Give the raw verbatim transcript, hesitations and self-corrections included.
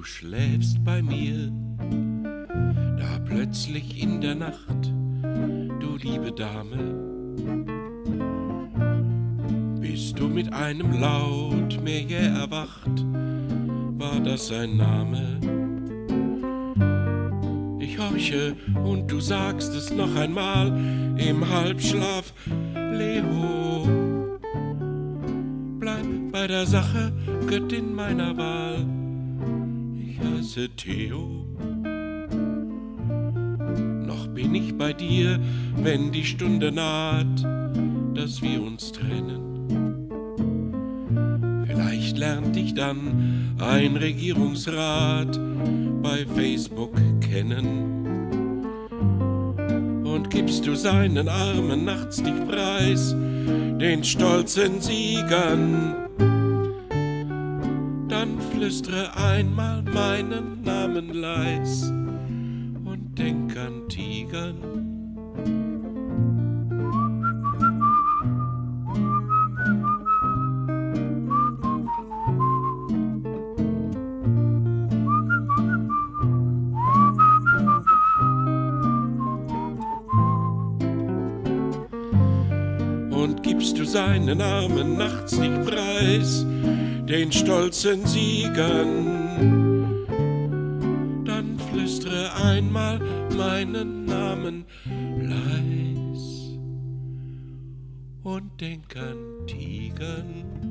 schläfst bei mir, da plötzlich in der Nacht, du liebe Dame, bist du mit einem Laut mir jäh erwacht, war das ein Name? Ich horche und du sagst es noch einmal im Halbschlaf, Leo, bleib bei der Sache, Göttin meiner Wahl. Ich heiße Theo, noch bin ich bei dir, wenn die Stunde naht, dass wir uns trennen. Vielleicht lernt dich dann ein Regierungsrat bei Facebook kennen. Und gibst du seinen Armen nachts dich preis, den stolzen Siegern, dann flüstere einmal meinen Namen leis und denk an Tigern. Und gibst du seinen Armen nachts nicht preis, den stolzen Siegern, dann flüstere einmal meinen Namen leis und denk an Tigern.